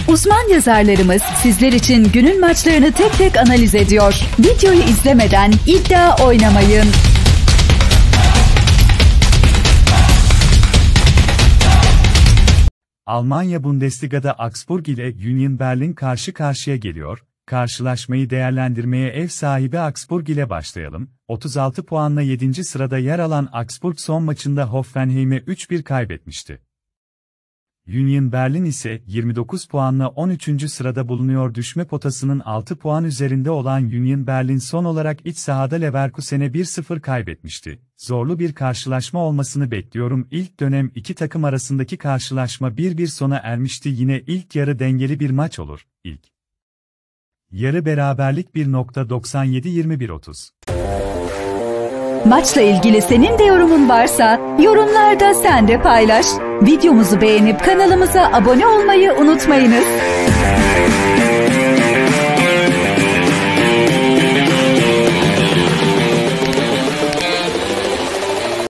Uzman yazarlarımız sizler için günün maçlarını tek tek analiz ediyor. Videoyu izlemeden iddia oynamayın. Almanya Bundesliga'da Augsburg ile Union Berlin karşı karşıya geliyor. Karşılaşmayı değerlendirmeye ev sahibi Augsburg ile başlayalım. 36 puanla 7. sırada yer alan Augsburg son maçında Hoffenheim'e 3-1 kaybetmişti. Union Berlin ise 29 puanla 13. sırada bulunuyor. Düşme potasının 6 puan üzerinde olan Union Berlin son olarak iç sahada Leverkusen'e 1-0 kaybetmişti. Zorlu bir karşılaşma olmasını bekliyorum. İlk dönem iki takım arasındaki karşılaşma 1-1 sona ermişti. Yine ilk yarı dengeli bir maç olur. İlk yarı beraberlik 1.97-21.30. Maçla ilgili senin de yorumun varsa yorumlarda sen de paylaş. Videomuzu beğenip kanalımıza abone olmayı unutmayınız.